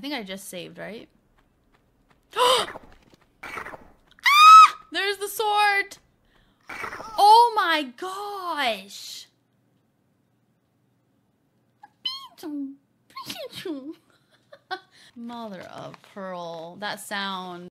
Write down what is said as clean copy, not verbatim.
think I just saved, right? There's the sword! Oh my gosh! Mother of pearl. That sound.